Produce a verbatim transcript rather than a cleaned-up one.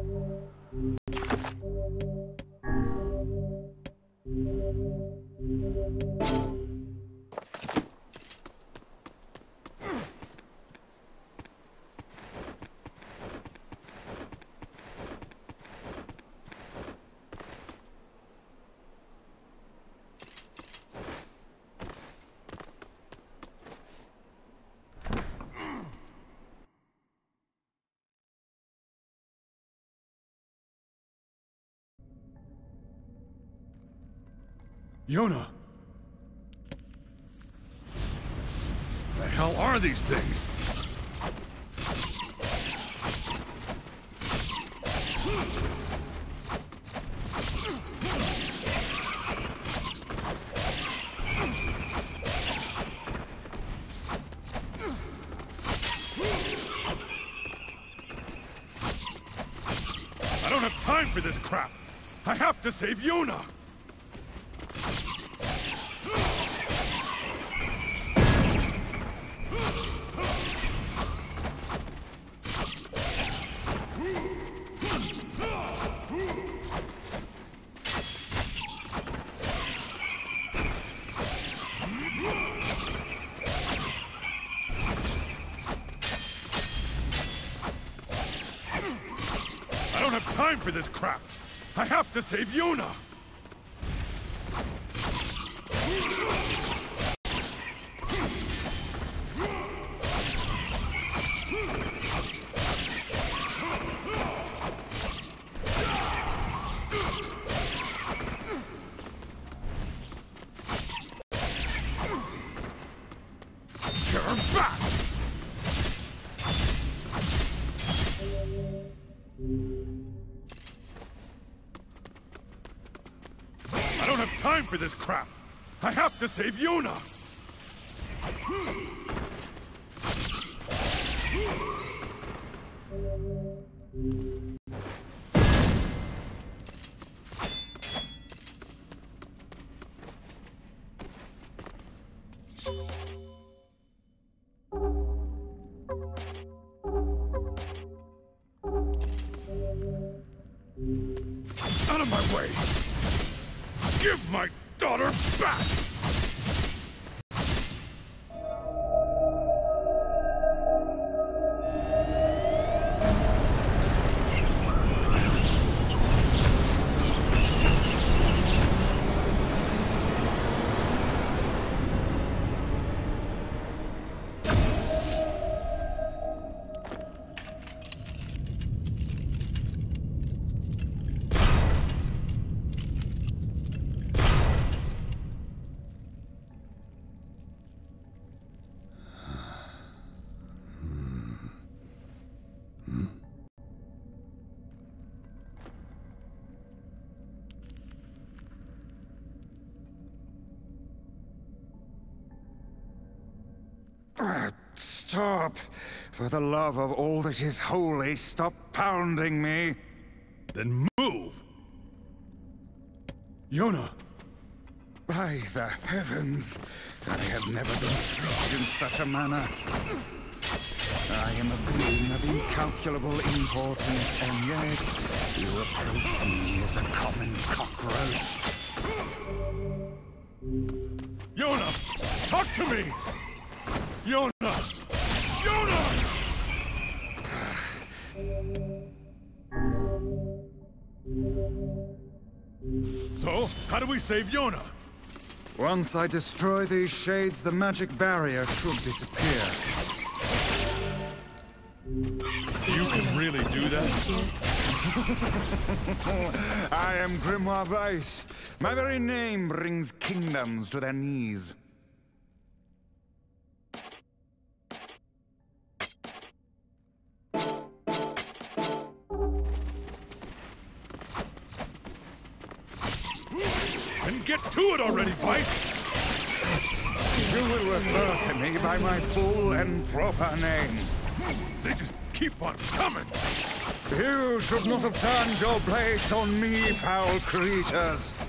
Yona! The hell are these things? I don't have time for this crap! I have to save Yona! I don't have time for this crap! I have to save Yona! You're back! I don't have time for this crap! I have to save Yona! Out of my way! Give my daughter back! Ah, stop! For the love of all that is holy, stop pounding me! Then move! Yona! By the heavens! I have never been treated in such a manner. I am a being of incalculable importance, and yet you approach me as a common cockroach. Yona! Talk to me! Yona! Yona! So, how do we save Yona? Once I destroy these shades, the magic barrier should disappear. You can really do that? I am Grimoire Weiss. My very name brings kingdoms to their knees. And get to it already, Weiss! You will refer to me by my full and proper name. They just keep on coming! You should not have turned your blades on me, foul creatures.